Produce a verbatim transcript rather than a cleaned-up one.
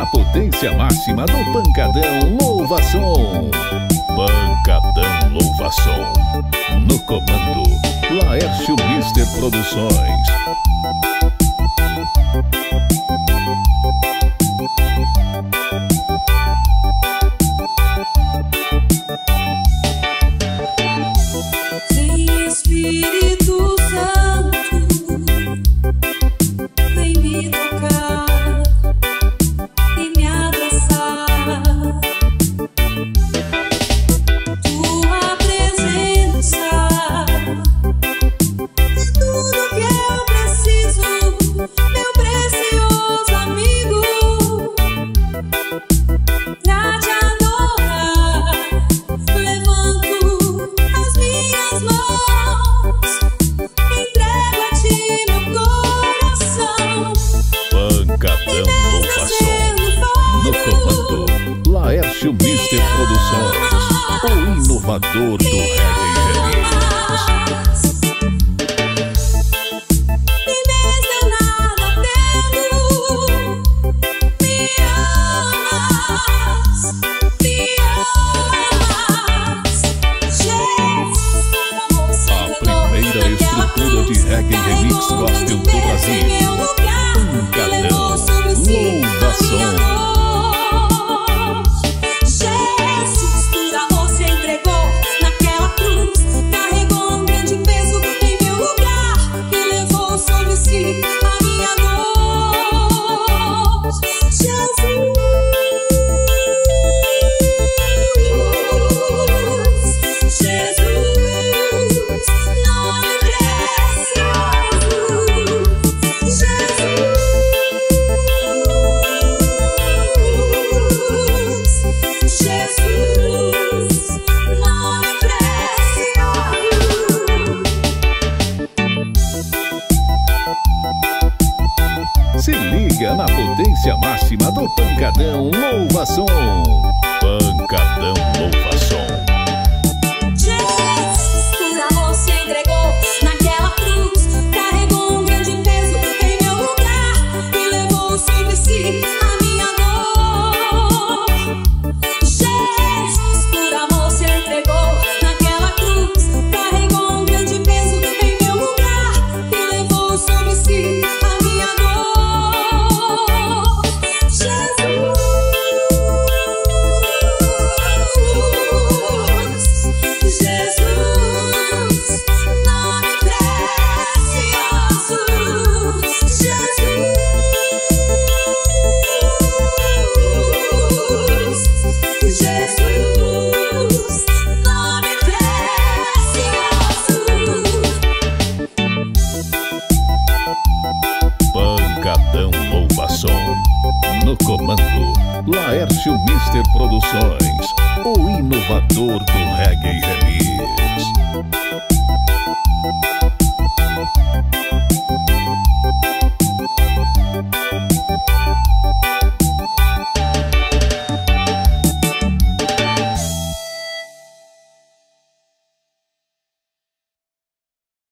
na potência máxima do pancadão louva-som. Pancadão louva-som. No comando, Laercio mister Produções. Espírito Santo, vem me tocar e me abraçar. Tua presença é tudo que eu preciso, meu precioso amigo, pra te adorar. Levanto as minhas mãos, entrego a ti meu coração. Pancadão louva-som. No comando, Laercio mister Produções, o inovador do reggae remix. E mesmo eu nada tendo, me amas, me amas. Jesus, você A primeira estrutura de reggae remix gospel do Brasil. Pancadão louva-som. Jesus, por amor se entregou naquela cruz, carregou um grande peso em meu lugar e levou sobre si a minha dor. Jesus, Jesus, nome precioso. Jesus, Jesus, nome precioso. Se liga na potência máxima do pancadão louva-som. Pancadão louva-som. Jesus, por amor se entregou naquela cruz, carregou um grande peso em meu lugar e levou sobre si a minha dor. Jesus, por amor se entregou naquela cruz, carregou um grande peso em meu lugar e levou sobre si a minha dor. Jesus, Jesus, nome precioso. Jesus, Jesus, nome precioso. Pancadão louva-som. No comando, Laercio mister Produções, o inovador do reggae remix.